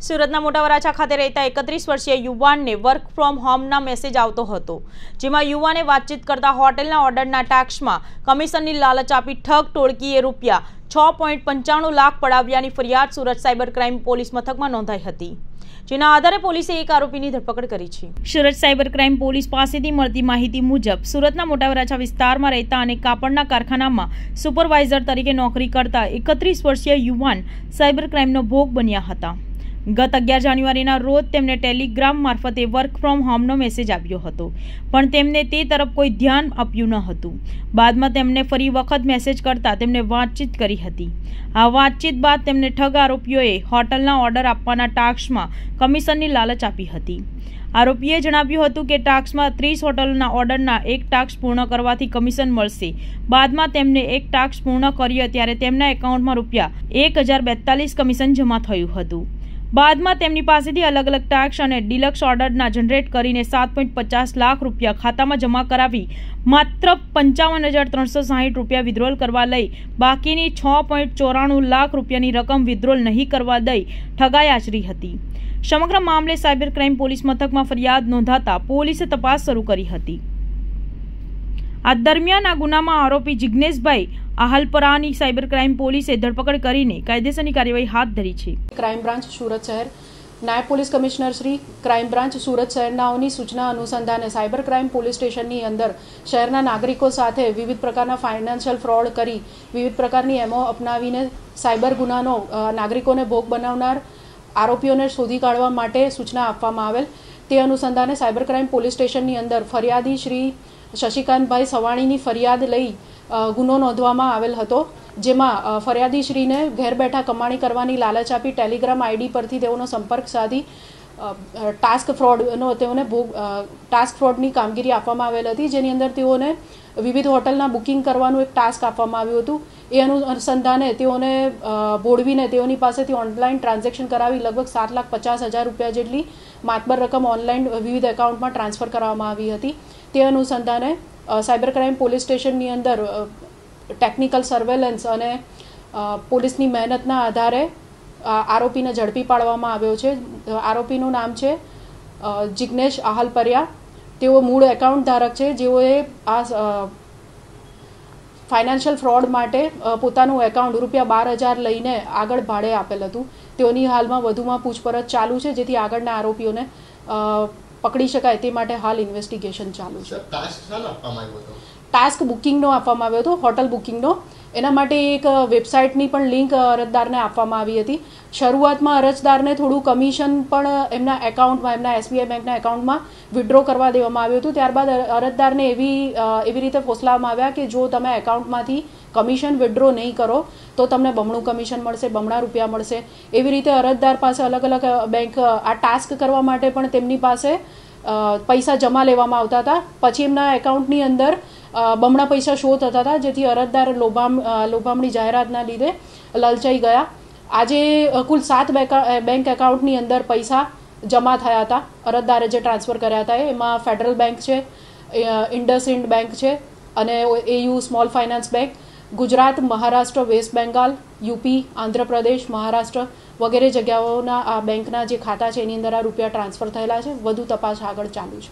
સુરતના મોટા વરાછા ખાતે રહેતા 31 વર્ષીય યુવાનને વર્ક ફ્રોમ હોમના મેસેજ આવતો હતો, જેમાં યુવાને વાતચીત કરતા હોટેલના ઓર્ડરના ટેક્સમાં કમિશનની લાલચ આપી ઠગ ટોળકીએ રૂપિયા 6.95 લાખ પડાવ્યાની ફરિયાદ સુરત સાયબર ક્રાઇમ પોલીસ મથકમાં નોંધાઈ હતી, જેના આધારે પોલીસે એક આરોપીની ધરપકડ કરી છે। સુરત સાયબર ક્રાઇમ પોલીસ પાસેથી મળતી માહિતી મુજબ સુરતના મોટા વરાછા વિસ્તારમાં રહેતા અને કાપડના કારખાનામાં સુપરવાઇઝર તરીકે નોકરી કરતા 31 વર્ષીય યુવાન સાયબર ક્રાઇમનો ભોગ બન્યા હતા। ગત 11 જાન્યુઆરીના રોજ તેમને ટેલિગ્રામ મારફતે વર્ક ફ્રોમ હોમનો મેસેજ આવ્યો હતો, પણ તેમને તે તરફ કોઈ ધ્યાન આપ્યું ન હતું। બાદમાં તેમને ફરી વખત મેસેજ કરતા તેમને વાતચીત કરી હતી। આ વાતચીત બાદ તેમને ઠગ આરોપીઓએ હોટલના ઓર્ડર આપવાના ટાસ્કમાં કમિશનની લાલચ આપી હતી। આરોપીએ જણાવ્યું હતું કે ટાસ્કમાં 30 હોટલના ઓર્ડરના એક ટાસ્ક પૂર્ણ કરવાથી કમિશન મળશે। બાદમાં તેમને એક ટાસ્ક પૂર્ણ કર્યો ત્યારે તેમના એકાઉન્ટમાં રૂપિયા 1042 કમિશન જમા થયું હતું। બાદમાં તેમની પાસેથી અલગ અલગ ટાસ્ક અને ડિલક્સ ઓર્ડરના જનરેટ કરીને 7.50 લાખ રૂપિયા ખાતામાં જમા કરાવી માત્ર 55,360 રૂપિયા વિથડ્રોલ કરવા લઈ બાકીની 6.94 લાખ રૂપિયાની રકમ વિથડ્રોલ નહીં કરવા દઈ ઠગાઈ આચરી હતી। સમગ્ર મામલે સાયબર ક્રાઇમ પોલીસ મથકમાં ફરિયાદ નોંધાતા પોલીસે તપાસ શરૂ કરી હતી। આ દરમિયાન આ ગુનામાં આરોપી જિગ્નેશભાઈ આહલપરાની સાયબર ક્રાઇમ પોલીસે ધરપકડ કરીને કાયદેસરની કાર્યવાહી હાથ ધરી છે। ક્રાઇમ બ્રાન્ચ સુરત શહેર નાયબ police commissioner Shri crime branch Surat શહેરનાઓની સૂચના અનુસંધાને સાયબર ક્રાઇમ પોલીસ સ્ટેશનની અંદર શહેરના નાગરિકો સાથે વિવિધ પ્રકારના ફાઇનાન્શિયલ ફ્રોડ કરી વિવિધ પ્રકારની એમો અપનાવીને સાયબર ગુનાનો નાગરિકોને ભોગ બનાવનાર આરોપીઓને શોધી કાઢવા માટે સૂચના આપવામાં આવેલ। તે અનુસંધાને સાયબર ક્રાઇમ પોલીસ સ્ટેશનની અંદર ફરિયાદી શ્રી શશિકાંતભાઈ સવાણીની ફરિયાદ લઈ ગુનો નોંધવામાં આવેલ હતો, જેમાં ફરિયાદીશ્રીને ઘેર બેઠા કમાણી કરવાની લાલચ આપી ટેલિગ્રામ આઈડી પરથી તેઓનો સંપર્ક સાધી ટાસ્ક ફ્રોડની કામગીરી આપવામાં આવેલ હતી, જેની અંદર તેઓને વિવિધ હોટલના બુકિંગ કરવાનું એક ટાસ્ક આપવામાં આવ્યું હતું। એ અનુસંધાને તેઓને ભોળવીને તેઓની પાસેથી ઓનલાઈન ટ્રાન્ઝેક્શન કરાવી લગભગ 7,50,000 રૂપિયા જેટલી માતબર રકમ ઓનલાઈન વિવિધ એકાઉન્ટમાં ટ્રાન્સફર કરવામાં આવી હતી। તે અનુસંધાને સાયબર ક્રાઇમ પોલીસ સ્ટેશનની અંદર ટેકનિકલ સર્વેલન્સ અને પોલીસની મહેનતના આધારે આરોપીને ઝડપી પાડવામાં આવ્યો છે। આરોપીનું નામ છે જિગ્નેશ આહલપરિયા। તેઓ મૂળ એકાઉન્ટ ધારક છે, જેઓએ આ ફાઇનાન્શિયલ ફ્રોડ માટે પોતાનું એકાઉન્ટ રૂપિયા 12,000 લઈને આગળ ભાડે આપેલ હતું। તેઓની હાલમાં વધુમાં પૂછપરછ ચાલુ છે, જેથી આગળના આરોપીઓને પકડી શકાય તે માટે હાલ ઇન્વેસ્ટિગેશન ચાલુ છે। ટાસ્ક બુકિંગનો આપવામાં આવ્યો હતો, હોટલ બુકિંગનો। એના માટે એક વેબસાઇટની પણ લિંક અરજદારને આપવામાં આવી હતી। શરૂઆતમાં અરજદારને થોડું કમિશન પણ એમના એકાઉન્ટમાં, એમના SBI બેંકના એકાઉન્ટમાં વિડ્રો કરવા દેવામાં આવ્યું હતું। ત્યારબાદ અરજદારને એવી રીતે ફોસલાવવામાં આવ્યા કે જો તમે એકાઉન્ટમાંથી કમિશન વિડ્રો નહીં કરો તો તમને બમણું કમિશન મળશે, બમણા રૂપિયા મળશે। એવી રીતે અરજદાર પાસે અલગ અલગ બેંક આ ટાસ્ક કરવા માટે પણ તેમની પાસે પૈસા જમા લેવામાં આવતા હતા, પછી એમના એકાઉન્ટની અંદર બમણા પૈસા શો થતા હતા, જેથી અરજદાર લોભામણી જાહેરાતના લીધે લલચાઈ ગયા। આજે કુલ 7 બેંક એકાઉન્ટની અંદર પૈસા જમા થયા હતા અરજદારે જે ટ્રાન્સફર કર્યા હતા। એમાં ફેડરલ બેંક છે, ઇન્ડસઇન્ડ બેંક છે અને AU small finance bank, Gujarat, Maharashtra, West Bengal, UP, Andhra Pradesh, Maharashtra વગેરે જગ્યાઓના આ બેંકના જે ખાતા છે એની અંદર આ રૂપિયા ટ્રાન્સફર થયેલા છે। વધુ તપાસ આગળ ચાલુ છે।